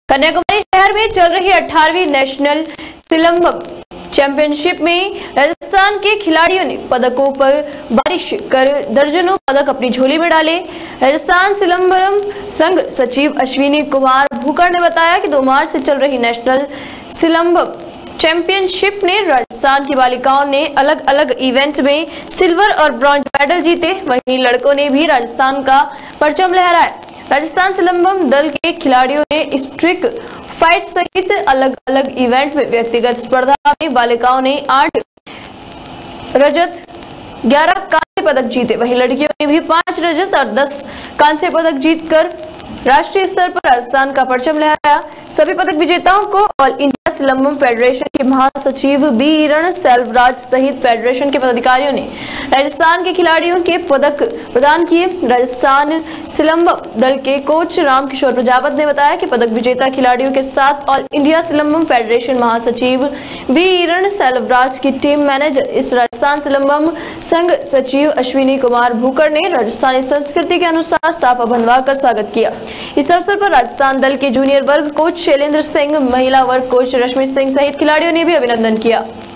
कन्याकुमारी शहर में चल रही 18वीं नेशनल सिलंबम चैंपियनशिप में राजस्थान के खिलाड़ियों ने पदकों पर बारिश कर दर्जनों पदक अपनी झोली में डाले। राजस्थान सिलंबम संघ सचिव अश्विनी कुमार भूकर ने बताया कि 2 मार्च से चल रही नेशनल सिलंबम चैंपियनशिप ने राजस्थान की बालिकाओं ने अलग अलग इवेंट में सिल्वर और ब्रॉन्ज मेडल जीते। वहीं लड़कों ने भी राजस्थान का परचम लहराया। राजस्थान सिलंबम दल के खिलाड़ियों ने स्ट्रिक फाइट सहित अलग अलग इवेंट में व्यक्तिगत स्पर्धा में बालिकाओं ने 8 रजत 11 कांस्य पदक जीते। वहीं लड़कियों ने भी 5 रजत और 10 कांस्य पदक जीतकर राष्ट्रीय स्तर पर राजस्थान का परचम लहराया। सभी पदक विजेताओं को ऑल इंडिया सिलंबम फेडरेशन के महासचिव बी रण सेल्वराज सहित फेडरेशन के पदाधिकारियों ने राजस्थान के खिलाड़ियों के पदक प्रदान किए। राजस्थान सिलंबम दल के कोच रामकिशोर प्रजापत ने बताया कि पदक विजेता खिलाड़ियों के साथ ऑल इंडिया सिलंबम फेडरेशन महासचिव बी रण सेल्वराज की टीम मैनेजर इस राजस्थान सिलंबम संघ सचिव अश्विनी कुमार भूकर ने राजस्थानी संस्कृति के अनुसार साफा बनवा कर स्वागत किया। इस अवसर पर राजस्थान दल के जूनियर वर्ग कोच शैलेंद्र सिंह, महिला वर्ग कोच रश्मि सिंह सहित खिलाड़ियों ने भी अभिनंदन किया।